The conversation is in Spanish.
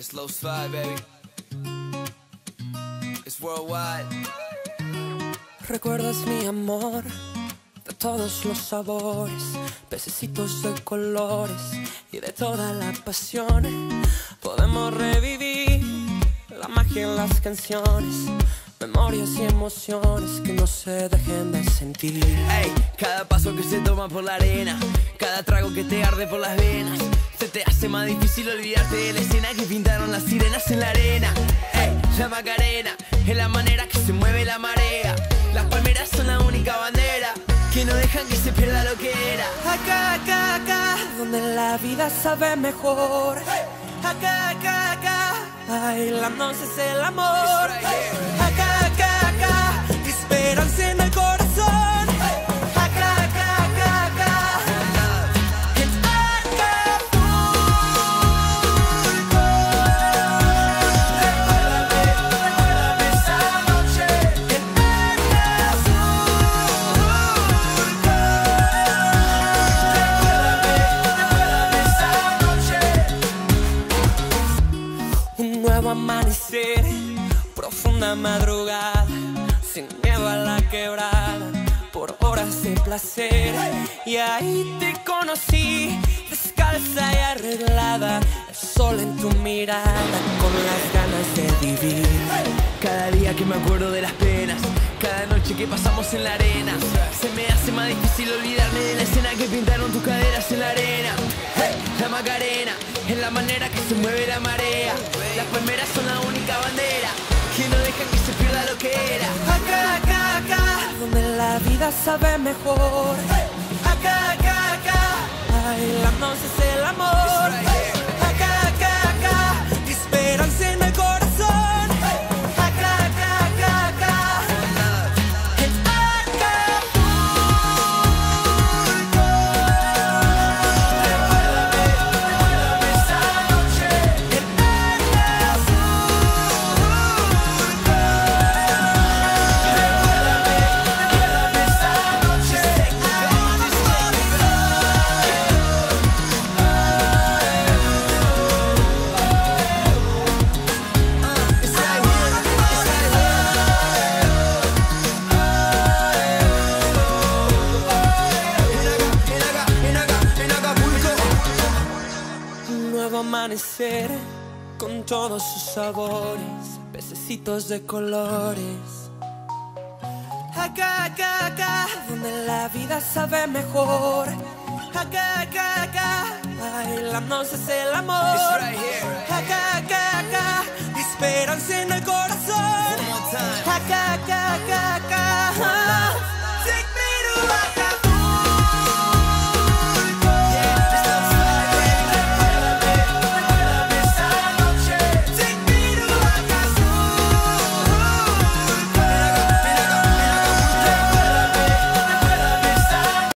It's low slide, baby. It's worldwide. Recuerdas mi amor de todos los sabores, pececitos de colores y de toda la pasión. Podemos revivir la magia en las canciones, memorias y emociones que no se dejen de sentir. Ey, cada paso que se toma por la arena, cada trago que te arde por las venas, se te hace más difícil olvidarte de la escena que pintaron las sirenas en la arena. Ey, la Macarena es la manera que se mueve la marea. Las palmeras son la única bandera que no dejan que se pierda lo que era. Acá, acá, acá, donde la vida sabe mejor. Acá, acá, acá, bailándose es el amor. Acá, acá, acá, esperanza en el corazón. Acá, acá, acá, acá, en Acapulco. Recuérdame esa noche en un nuevo amanecer, profunda madrugada, sin miedo a la quebrada, por horas de placer. Y ahí te conocí, descalza y arreglada, el sol en tu mirada, con las ganas de vivir. Cada día que me acuerdo de las penas, cada noche que pasamos en la arena, se me hace más difícil olvidarme de la escena que pintaron tus caderas en la arena. Hey, la Macarena es la manera que se mueve la marea. Las palmeras son la única bandera que no dejan que se pierda lo que era. Acá, acá, acá, donde la vida sabe mejor. Acá, acá, acá, bailándose es el amor. Acá, acá, acá, esperanza en el corazón. Acá, acá, acá, acá, en Acapulco. Recuérdame esa noche en amanecer con todos sus sabores, pececitos de colores. Acá, acá, acá, donde la vida sabe mejor. Acá, acá, acá, bailándose es el amor. Acá, acá, acá, esperanza en el corazón. Acá, acá.